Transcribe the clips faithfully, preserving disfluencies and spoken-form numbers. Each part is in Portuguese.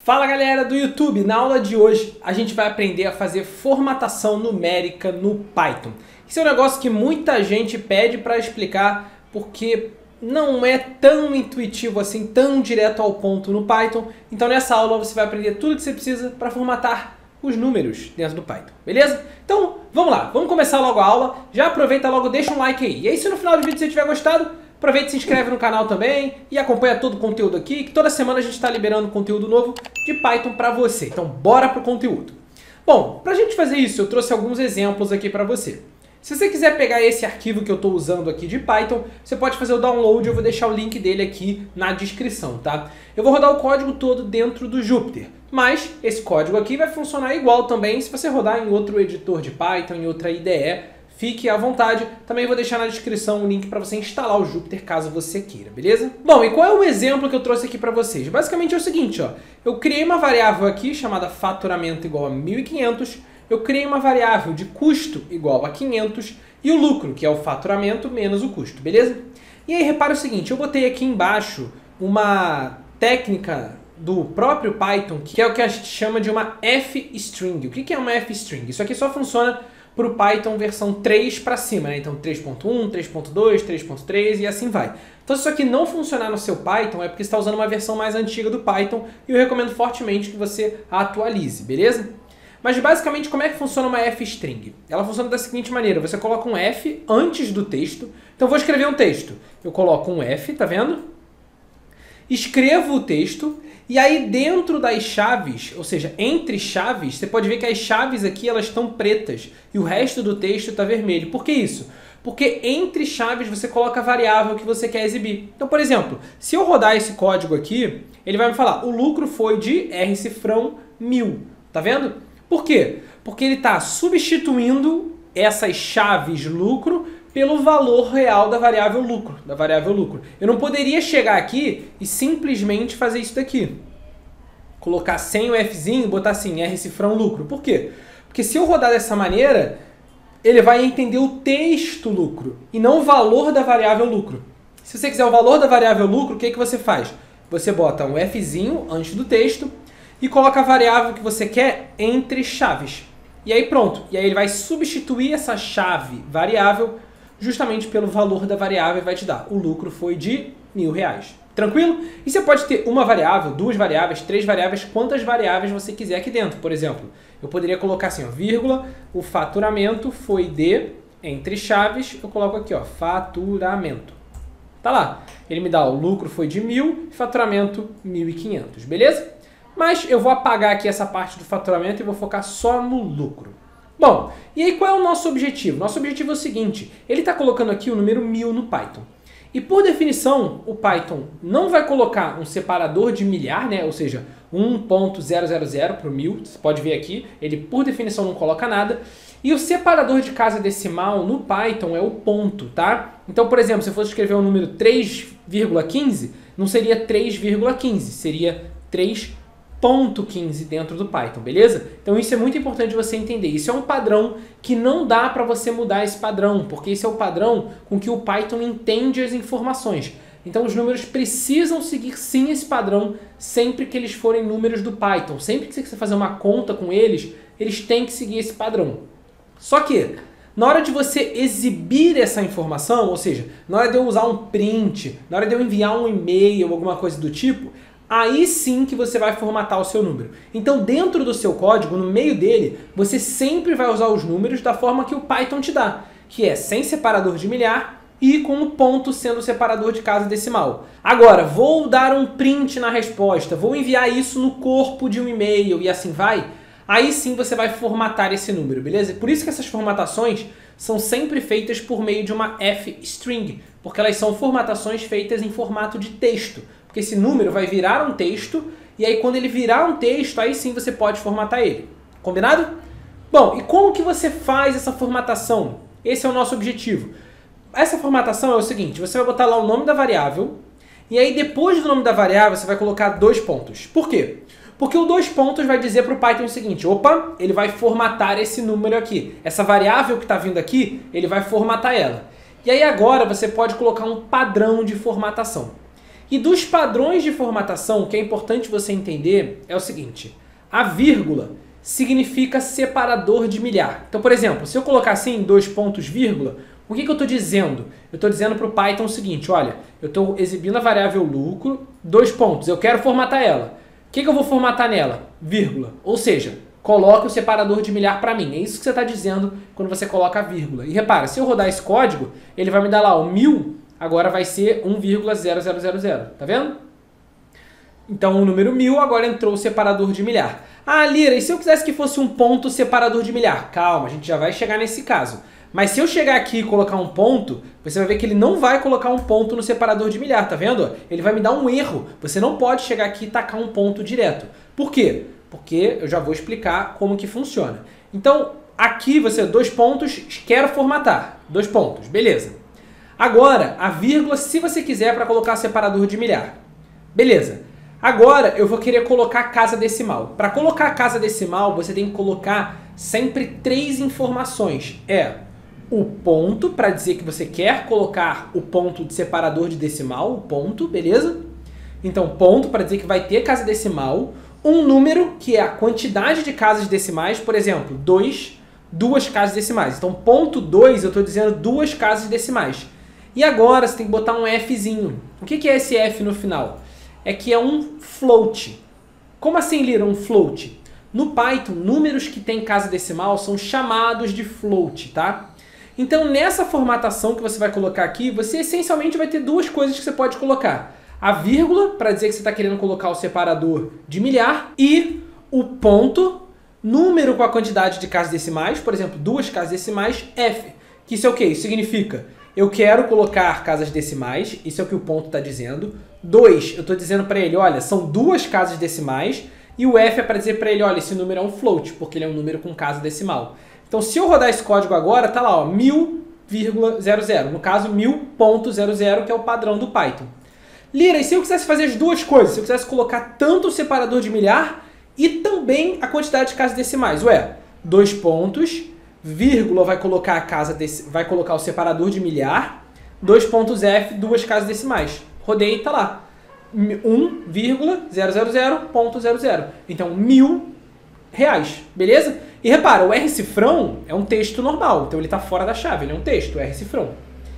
Fala galera do YouTube, na aula de hoje a gente vai aprender a fazer formatação numérica no Python. Isso é um negócio que muita gente pede para explicar porque não é tão intuitivo assim, tão direto ao ponto no Python. Então nessa aula você vai aprender tudo que você precisa para formatar os números dentro do Python, beleza? Então vamos lá, vamos começar logo a aula. Já aproveita logo, deixa um like aí. E aí se no final do vídeo você tiver gostado, aproveita e se inscreve no canal também e acompanha todo o conteúdo aqui, que toda semana a gente está liberando conteúdo novo de Python para você. Então bora pro conteúdo. Bom, para a gente fazer isso eu trouxe alguns exemplos aqui para você. Se você quiser pegar esse arquivo que eu estou usando aqui de Python, você pode fazer o download, eu vou deixar o link dele aqui na descrição, tá? Eu vou rodar o código todo dentro do Jupyter, mas esse código aqui vai funcionar igual também se você rodar em outro editor de Python, em outra I D E. Fique à vontade, também vou deixar na descrição o link para você instalar o Jupyter caso você queira, beleza? Bom, e qual é o exemplo que eu trouxe aqui para vocês? Basicamente é o seguinte, ó, eu criei uma variável aqui chamada faturamento igual a mil e quinhentos, eu criei uma variável de custo igual a quinhentos e o lucro, que é o faturamento menos o custo, beleza? E aí repara o seguinte, eu botei aqui embaixo uma técnica do próprio Python, que é o que a gente chama de uma f-string. O que é uma f-string? Isso aqui só funciona para o Python versão três para cima, né? Então três ponto um, três ponto dois, três ponto três e assim vai. Então se isso aqui não funcionar no seu Python é porque você está usando uma versão mais antiga do Python e eu recomendo fortemente que você a atualize, beleza? Mas basicamente como é que funciona uma f-string? Ela funciona da seguinte maneira, você coloca um f antes do texto. Então eu vou escrever um texto, eu coloco um f, tá vendo? Escrevo o texto e aí dentro das chaves, ou seja, entre chaves, você pode ver que as chaves aqui elas estão pretas e o resto do texto está vermelho. Por que isso? Porque entre chaves você coloca a variável que você quer exibir. Então, por exemplo, se eu rodar esse código aqui, ele vai me falar, o lucro foi de rcifrão mil, tá vendo? Por quê? Porque ele está substituindo essas chaves lucro pelo valor real da variável lucro, da variável lucro. Eu não poderia chegar aqui e simplesmente fazer isso daqui. Colocar sem o Fzinho e botar assim, rcifrão lucro. Por quê? Porque se eu rodar dessa maneira, ele vai entender o texto lucro e não o valor da variável lucro. Se você quiser o valor da variável lucro, o que, que você faz? Você bota um Fzinho antes do texto e coloca a variável que você quer entre chaves. E aí pronto. E aí ele vai substituir essa chave variável justamente pelo valor da variável e vai te dar. O lucro foi de mil reais. Tranquilo? E você pode ter uma variável, duas variáveis, três variáveis, quantas variáveis você quiser aqui dentro. Por exemplo, eu poderia colocar assim, ó, vírgula, o faturamento foi de, entre chaves, eu coloco aqui, ó, faturamento. Tá lá. Ele me dá o lucro foi de mil, faturamento mil e quinhentos, beleza? Mas eu vou apagar aqui essa parte do faturamento e vou focar só no lucro. Bom, e aí qual é o nosso objetivo? Nosso objetivo é o seguinte, ele está colocando aqui o número mil no Python. E por definição, o Python não vai colocar um separador de milhar, né? Ou seja, um ponto zero zero zero para o mil, você pode ver aqui, ele por definição não coloca nada. E o separador de casa decimal no Python é o ponto, tá? Então, por exemplo, se eu fosse escrever o número três vírgula quinze, não seria três vírgula quinze, seria três ponto quinze dentro do Python, beleza? Então isso é muito importante você entender. Isso é um padrão que não dá para você mudar esse padrão, porque esse é o padrão com que o Python entende as informações. Então os números precisam seguir sim esse padrão sempre que eles forem números do Python. Sempre que você quiser fazer uma conta com eles, eles têm que seguir esse padrão. Só que, na hora de você exibir essa informação, ou seja, na hora de eu usar um print, na hora de eu enviar um e-mail, alguma coisa do tipo, aí sim que você vai formatar o seu número. Então dentro do seu código, no meio dele, você sempre vai usar os números da forma que o Python te dá, que é sem separador de milhar e com o ponto sendo o separador de casa decimal. Agora, vou dar um print na resposta, vou enviar isso no corpo de um e-mail e assim vai, aí sim você vai formatar esse número, beleza? Por isso que essas formatações são sempre feitas por meio de uma f-string, porque elas são formatações feitas em formato de texto. Porque esse número vai virar um texto, e aí quando ele virar um texto, aí sim você pode formatar ele. Combinado? Bom, e como que você faz essa formatação? Esse é o nosso objetivo. Essa formatação é o seguinte, você vai botar lá o nome da variável, e aí depois do nome da variável você vai colocar dois pontos. Por quê? Porque o dois pontos vai dizer para o Python o seguinte, opa, ele vai formatar esse número aqui. Essa variável que está vindo aqui, ele vai formatar ela. E aí agora você pode colocar um padrão de formatação. E dos padrões de formatação, o que é importante você entender é o seguinte: a vírgula significa separador de milhar. Então, por exemplo, se eu colocar assim, dois pontos, vírgula, o que, que eu estou dizendo? Eu estou dizendo para o Python o seguinte: olha, eu estou exibindo a variável lucro, dois pontos, eu quero formatar ela. O que, que eu vou formatar nela? Vírgula. Ou seja, coloque o separador de milhar para mim. É isso que você está dizendo quando você coloca a vírgula. E repara, se eu rodar esse código, ele vai me dar lá o mil, agora vai ser um vírgula zero zero zero zero. Tá vendo? Então o número mil agora entrou o separador de milhar. Ah, Lira, e se eu quisesse que fosse um ponto separador de milhar? Calma, a gente já vai chegar nesse caso. Mas se eu chegar aqui e colocar um ponto, você vai ver que ele não vai colocar um ponto no separador de milhar, tá vendo? Ele vai me dar um erro. Você não pode chegar aqui e tacar um ponto direto. Por quê? Porque eu já vou explicar como que funciona. Então, aqui você, dois pontos, quero formatar. Dois pontos, beleza. Agora, a vírgula, se você quiser, para colocar separador de milhar. Beleza. Agora, eu vou querer colocar a casa decimal. Para colocar a casa decimal, você tem que colocar sempre três informações. É o ponto, para dizer que você quer colocar o ponto de separador de decimal, o ponto, beleza? Então, ponto para dizer que vai ter casa decimal. Um número, que é a quantidade de casas decimais, por exemplo, dois, duas casas decimais. Então, ponto dois, eu estou dizendo duas casas decimais. E agora, você tem que botar um Fzinho. O que é esse F no final? É que é um float. Como assim, Lira, um float? No Python, números que têm casa decimal são chamados de float, tá? Então, nessa formatação que você vai colocar aqui, você essencialmente vai ter duas coisas que você pode colocar. A vírgula, para dizer que você está querendo colocar o separador de milhar, e o ponto, número com a quantidade de casas decimais, por exemplo, duas casas decimais, F. Que isso é o quê? Isso significa, eu quero colocar casas decimais, isso é o que o ponto está dizendo. dois, eu estou dizendo para ele, olha, são duas casas decimais, e o F é para dizer para ele, olha, esse número é um float, porque ele é um número com casa decimal. Então, se eu rodar esse código agora, tá lá, ó, mil vírgula zero zero, no caso, mil ponto zero zero, que é o padrão do Python. Lira, e se eu quisesse fazer as duas coisas? Se eu quisesse colocar tanto o separador de milhar e também a quantidade de casas decimais? Ué, dois pontos, vírgula vai colocar a casa dec... vai colocar o separador de milhar, dois pontos F, duas casas decimais. Rodei e tá lá. um vírgula zero zero zero ponto zero zero. Então, mil reais, beleza? E repara, o R cifrão é um texto normal, então ele está fora da chave, ele é um texto, o R cifrão.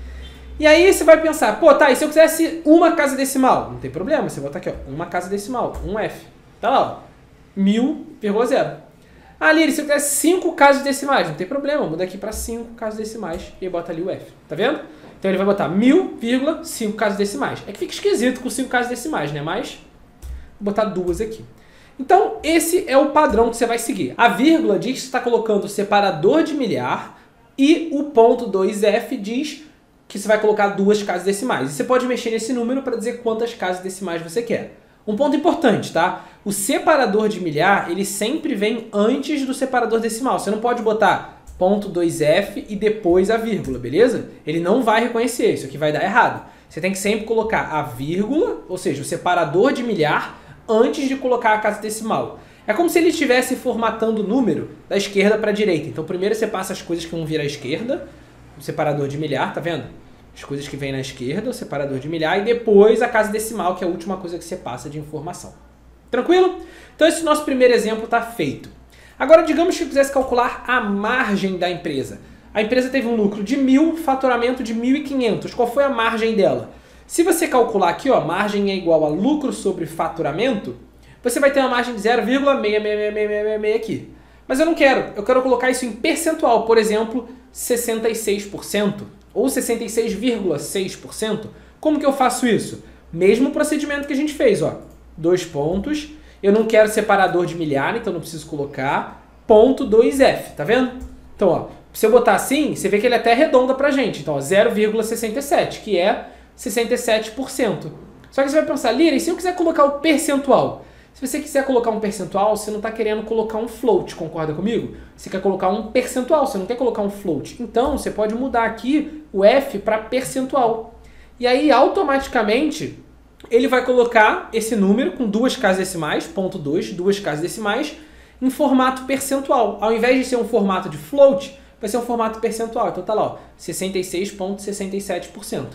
E aí você vai pensar, pô, tá, e se eu quisesse uma casa decimal? Não tem problema, você bota aqui, ó, uma casa decimal, um F. Tá lá, ó, mil vírgula zero. Ah, Lira, se eu quisesse cinco casas decimais? Não tem problema, muda aqui para cinco casas decimais e bota ali o F, tá vendo? Então ele vai botar mil vírgula cinco casas decimais. É que fica esquisito com cinco casas decimais, né? Mas vou botar duas aqui. Então, esse é o padrão que você vai seguir. A vírgula diz que você está colocando o separador de milhar e o ponto dois F diz que você vai colocar duas casas decimais. E você pode mexer nesse número para dizer quantas casas decimais você quer. Um ponto importante, tá? O separador de milhar, ele sempre vem antes do separador decimal. Você não pode botar ponto dois F e depois a vírgula, beleza? Ele não vai reconhecer, isso aqui vai dar errado. Você tem que sempre colocar a vírgula, ou seja, o separador de milhar, antes de colocar a casa decimal. É como se ele estivesse formatando o número da esquerda para a direita. Então primeiro você passa as coisas que vão vir à esquerda, o separador de milhar, tá vendo? As coisas que vêm na esquerda, o separador de milhar, e depois a casa decimal, que é a última coisa que você passa de informação. Tranquilo? Então esse nosso primeiro exemplo está feito. Agora digamos que eu quisesse calcular a margem da empresa. A empresa teve um lucro de mil, faturamento de mil e quinhentos. Qual foi a margem dela? Se você calcular aqui, ó, margem é igual a lucro sobre faturamento, você vai ter uma margem de zero vírgula seis seis seis seis seis seis aqui. Mas eu não quero, eu quero colocar isso em percentual, por exemplo, sessenta e seis por cento ou sessenta e seis vírgula seis por cento. Como que eu faço isso? Mesmo procedimento que a gente fez, ó. Dois pontos, eu não quero separador de milhar, então não preciso colocar, ponto dois F, tá vendo? Então, ó, se eu botar assim, você vê que ele até arredonda pra gente. Então, zero vírgula sessenta e sete, que é sessenta e sete por cento. Só que você vai pensar, Lira, e se eu quiser colocar o percentual? Se você quiser colocar um percentual, você não está querendo colocar um float, concorda comigo? Você quer colocar um percentual, você não quer colocar um float. Então, você pode mudar aqui o F para percentual. E aí, automaticamente, ele vai colocar esse número com duas casas decimais, ponto dois, duas casas decimais, em formato percentual. Ao invés de ser um formato de float, vai ser um formato percentual. Então tá lá, ó, sessenta e seis vírgula sessenta e sete por cento.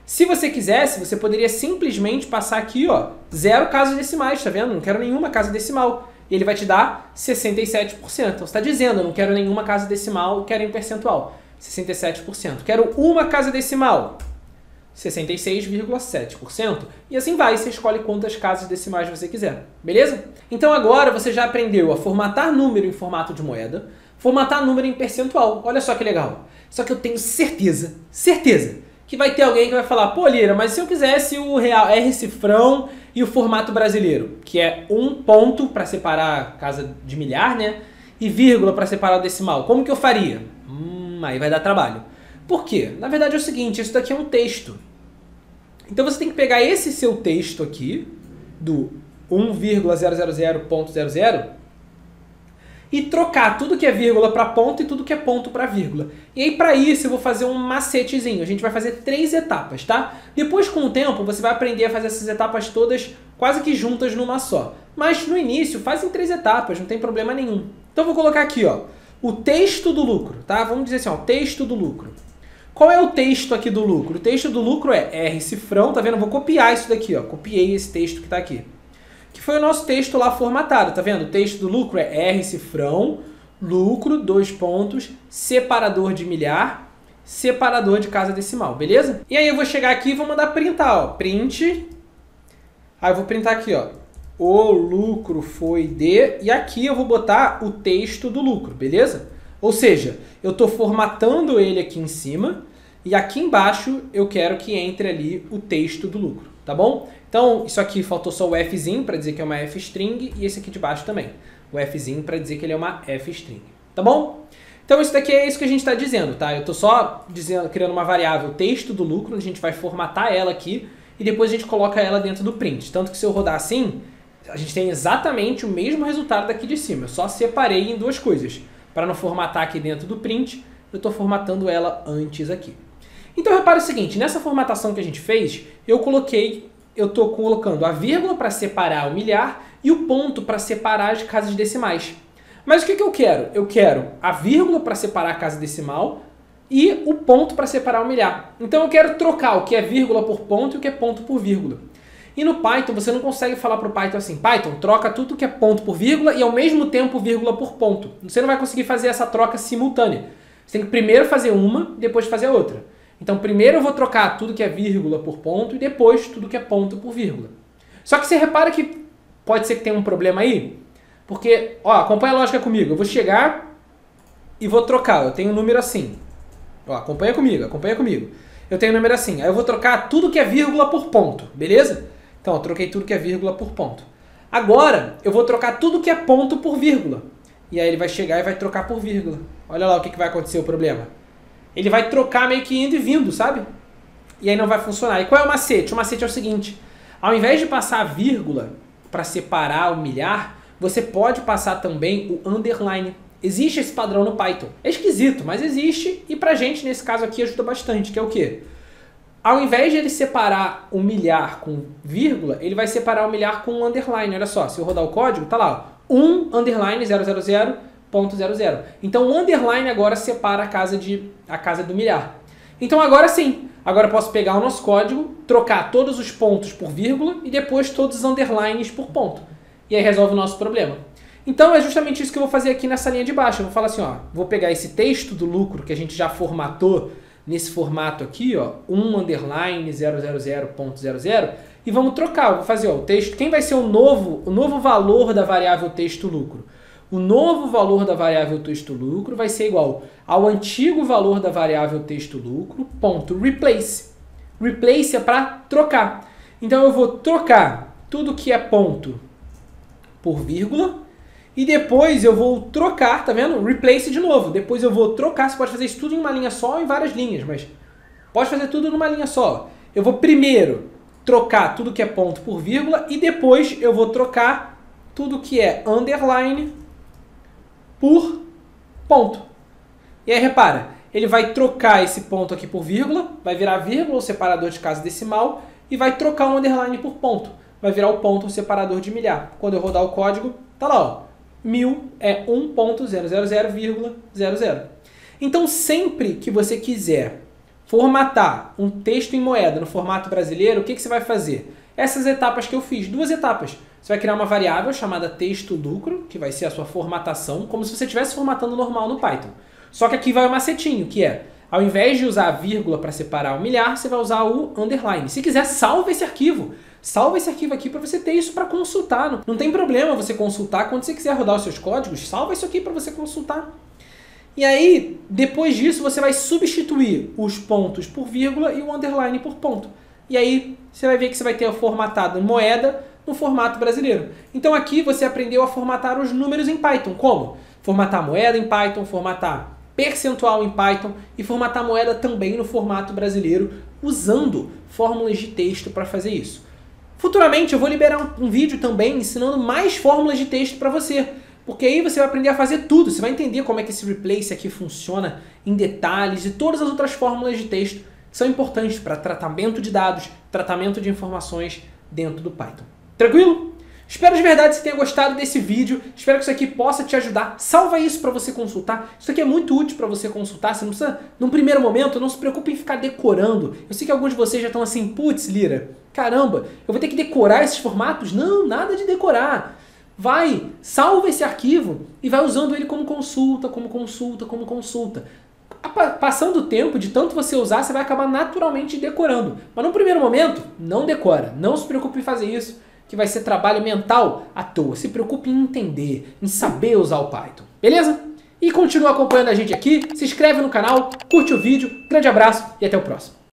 Se você quisesse, você poderia simplesmente passar aqui, ó, zero casas decimais, tá vendo? Não quero nenhuma casa decimal. E ele vai te dar sessenta e sete por cento. Então você está dizendo, eu não quero nenhuma casa decimal, quero em percentual. sessenta e sete por cento. Quero uma casa decimal. sessenta e seis vírgula sete por cento. E assim vai, você escolhe quantas casas decimais você quiser. Beleza? Então agora você já aprendeu a formatar número em formato de moeda, formatar número em percentual. Olha só que legal. Só que eu tenho certeza, certeza, que vai ter alguém que vai falar, pô, Lira, mas se eu quisesse o real R cifrão e o formato brasileiro, que é um ponto para separar a casa de milhar, né? E vírgula para separar o decimal, como que eu faria? Hum, aí vai dar trabalho. Por quê? Na verdade é o seguinte, isso daqui é um texto. Então você tem que pegar esse seu texto aqui, do um vírgula zero zero zero ponto zero zero, e trocar tudo que é vírgula para ponto e tudo que é ponto para vírgula. E aí para isso eu vou fazer um macetezinho. A gente vai fazer três etapas, tá? Depois com o tempo você vai aprender a fazer essas etapas todas quase que juntas numa só. Mas no início faz em três etapas, não tem problema nenhum. Então eu vou colocar aqui, ó, o texto do lucro, tá? Vamos dizer assim, ó, texto do lucro. Qual é o texto aqui do lucro? O texto do lucro é R cifrão, tá vendo? Eu vou copiar isso daqui, ó. Copiei esse texto que tá aqui. Que foi o nosso texto lá formatado, tá vendo? O texto do lucro é R cifrão, lucro, dois pontos, separador de milhar, separador de casa decimal, beleza? E aí eu vou chegar aqui e vou mandar printar, ó, print, aí eu vou printar aqui, ó, o lucro foi de, e aqui eu vou botar o texto do lucro, beleza? Ou seja, eu estou formatando ele aqui em cima, e aqui embaixo eu quero que entre ali o texto do lucro, tá bom? Então, isso aqui faltou só o Fzinho para dizer que é uma F-string e esse aqui de baixo também. O Fzinho para dizer que ele é uma F-string, tá bom? Então, isso daqui é isso que a gente está dizendo, tá? Eu estou só dizendo, criando uma variável texto do lucro, a gente vai formatar ela aqui e depois a gente coloca ela dentro do print. Tanto que se eu rodar assim, a gente tem exatamente o mesmo resultado daqui de cima. Eu só separei em duas coisas. Para não formatar aqui dentro do print, eu estou formatando ela antes aqui. Então, repare o seguinte, nessa formatação que a gente fez, eu coloquei... eu estou colocando a vírgula para separar o milhar e o ponto para separar as casas decimais. Mas o que, que eu quero? Eu quero a vírgula para separar a casa decimal e o ponto para separar o milhar. Então eu quero trocar o que é vírgula por ponto e o que é ponto por vírgula. E no Python você não consegue falar para o Python assim, Python, troca tudo que é ponto por vírgula e ao mesmo tempo vírgula por ponto. Você não vai conseguir fazer essa troca simultânea. Você tem que primeiro fazer uma e depois fazer a outra. Então, primeiro eu vou trocar tudo que é vírgula por ponto e depois tudo que é ponto por vírgula. Só que você repara que pode ser que tenha um problema aí, porque, ó, acompanha a lógica comigo. Eu vou chegar e vou trocar. Eu tenho um número assim. Ó, acompanha comigo, acompanha comigo. Eu tenho um número assim. Aí eu vou trocar tudo que é vírgula por ponto, beleza? Então, eu troquei tudo que é vírgula por ponto. Agora, eu vou trocar tudo que é ponto por vírgula. E aí ele vai chegar e vai trocar por vírgula. Olha lá o que, que vai acontecer o problema. Ele vai trocar meio que indo e vindo, sabe? E aí não vai funcionar. E qual é o macete? O macete é o seguinte. Ao invés de passar a vírgula para separar o milhar, você pode passar também o underline. Existe esse padrão no Python. É esquisito, mas existe. E pra gente, nesse caso aqui, ajuda bastante. Que é o quê? Ao invés de ele separar o milhar com vírgula, ele vai separar o milhar com um underline. Olha só, se eu rodar o código, tá lá. um underline zero zero zero ponto zero zero. Então o underline agora separa a casa, de, a casa do milhar. Então agora sim, agora eu posso pegar o nosso código, trocar todos os pontos por vírgula e depois todos os underlines por ponto. E aí resolve o nosso problema. Então é justamente isso que eu vou fazer aqui nessa linha de baixo. Eu vou falar assim, ó, vou pegar esse texto do lucro que a gente já formatou nesse formato aqui, ó, um underline zero zero zero ponto zero zero, e vamos trocar. Eu vou fazer ó, o texto, quem vai ser o novo, o novo valor da variável texto lucro? O novo valor da variável texto lucro vai ser igual ao antigo valor da variável texto lucro, ponto replace. Replace é para trocar. Então eu vou trocar tudo que é ponto por vírgula e depois eu vou trocar, tá vendo? Replace de novo. Depois eu vou trocar, você pode fazer isso tudo em uma linha só ou em várias linhas, mas pode fazer tudo numa linha só. Eu vou primeiro trocar tudo que é ponto por vírgula e depois eu vou trocar tudo que é underline por ponto. E aí repara, ele vai trocar esse ponto aqui por vírgula, vai virar vírgula, o separador de casa decimal, e vai trocar o underline por ponto. Vai virar o ponto, o separador de milhar. Quando eu rodar o código, tá lá, ó. mil é um ponto zero zero zero vírgula zero zero. Então sempre que você quiser formatar um texto em moeda no formato brasileiro, o que, que você vai fazer? Essas etapas que eu fiz, duas etapas. Você vai criar uma variável chamada texto lucro, que vai ser a sua formatação, como se você estivesse formatando normal no Python. Só que aqui vai o macetinho, que é, ao invés de usar a vírgula para separar o milhar, você vai usar o underline. Se quiser, salva esse arquivo. Salva esse arquivo aqui para você ter isso para consultar. Não, não tem problema você consultar. Quando você quiser rodar os seus códigos, salva isso aqui para você consultar. E aí, depois disso, você vai substituir os pontos por vírgula e o underline por ponto. E aí, você vai ver que você vai ter formatado moeda no formato brasileiro. Então aqui você aprendeu a formatar os números em Python. Como? Formatar moeda em Python, formatar percentual em Python e formatar moeda também no formato brasileiro, usando fórmulas de texto para fazer isso. Futuramente eu vou liberar um, um vídeo também ensinando mais fórmulas de texto para você, porque aí você vai aprender a fazer tudo, você vai entender como é que esse replace aqui funciona em detalhes e todas as outras fórmulas de texto que são importantes para tratamento de dados, tratamento de informações dentro do Python. Tranquilo? Espero de verdade que você tenha gostado desse vídeo, espero que isso aqui possa te ajudar. Salva isso para você consultar, isso aqui é muito útil para você consultar, você não precisa, num primeiro momento, não se preocupe em ficar decorando. Eu sei que alguns de vocês já estão assim, putz, Lira, caramba, eu vou ter que decorar esses formatos? Não, nada de decorar. Vai, salva esse arquivo e vai usando ele como consulta, como consulta, como consulta. Passando o tempo, de tanto você usar, você vai acabar naturalmente decorando. Mas no primeiro momento, não decora, não se preocupe em fazer isso, que vai ser trabalho mental à toa. Se preocupe em entender, em saber usar o Python. Beleza? E continua acompanhando a gente aqui, se inscreve no canal, curte o vídeo, grande abraço e até o próximo.